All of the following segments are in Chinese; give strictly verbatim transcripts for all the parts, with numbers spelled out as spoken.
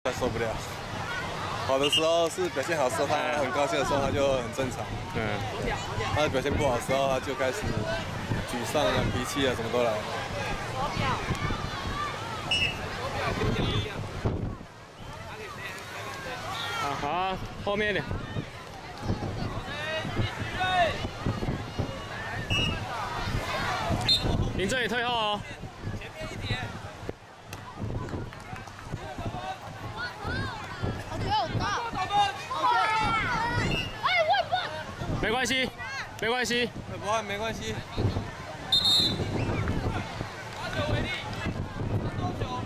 受不了。好的时候是表现好的时候，他很高兴的时候，他就很正常。嗯。他表现不好的时候，他就开始沮丧啊、脾气啊，什么都来了。 啊，好，后面一点。您这里退后哦。前面一点。好球，打！好球！哎，外棒！没关系，没关系， 不按没关系。 拿球为例，多球。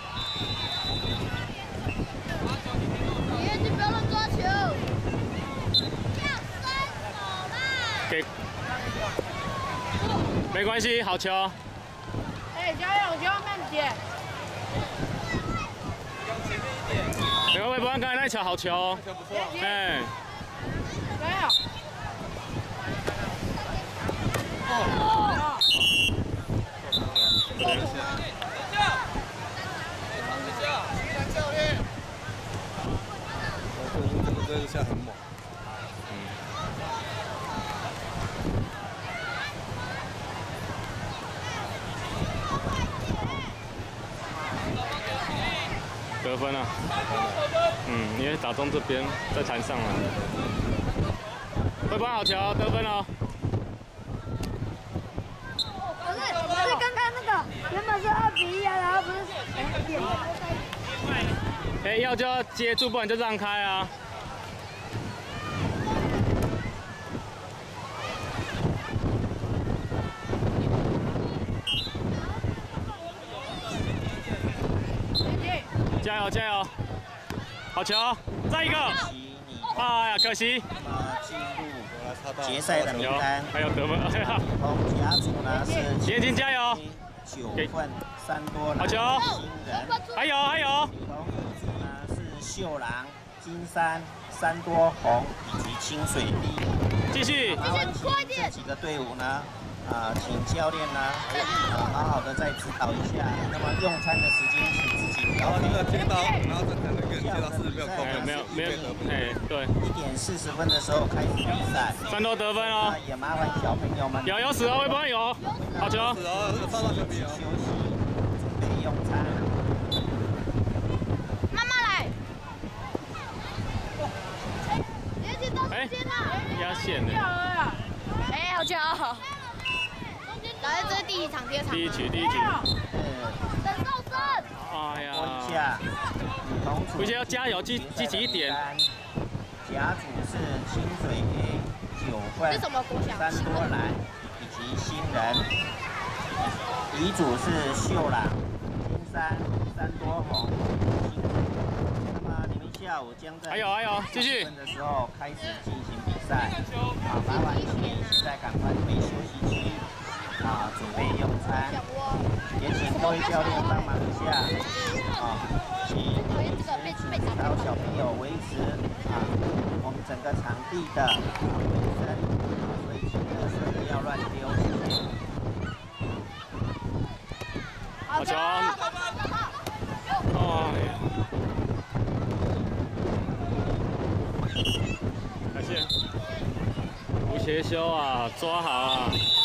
拿球，你可以弄到。你你不要乱抓球。要伸手啦！ 给。没关系，好球。 哎，加油，加油，慢点。 往前面一点。 没关系，不按刚才那球好球。 球不错。 哎。 加油。 哦。等一下。等一下。等一下。徐然教练。我这个这个下很猛。 得分啊！嗯，因为打中这边在弹上了。会帮好球，得分哦。 可是可是刚刚那个原本是二比一啊，然后不是两点。 哎，要就要接住，不然就让开啊。加油加油！好球，再一个！哎呀，可惜。 进入决赛的名单， 还有得分，哎呀！ 同甲组呢是严谨加油， 九份三多好球， 新人， 还有还有。 同乙组呢是秀郎、金山、三多红以及清水地。 继续， 麻烦请这几个队伍呢。啊、呃，请教练呢，啊、呃，好好的再指导一下。那么用餐的时间，请自己调配。 接到，然后再看那个接到是没有扣分， 没有没有得分，哎，对。 一点四十分的时候开始比赛。 三多得分哦。 也麻烦小朋友们。 有有死哦，会不会有？好球。 死哦，这个上到球皮哦。 休息，准备用餐。 慢慢来。连接到时间了。 压线的。 哎，好球！来，这是第一场，第二场。 第一局，第一局。 等受身。 哎呀。 一下。 回去要加油，积积极一点。 甲组是清水 A 九份三多兰以及新人。乙组是秀朗、金山、三多红。那么你们下午将在还有还有继续的时候开始进行比赛。好，麻烦请现在赶快回休息区。啊，准备用餐，也请各位教练帮忙一下，啊，请指导小朋友维持啊我们整个场地的卫生，所以请垃圾不要乱丢，谢谢。 好球！哎呀，感谢吴协修啊，抓好啊！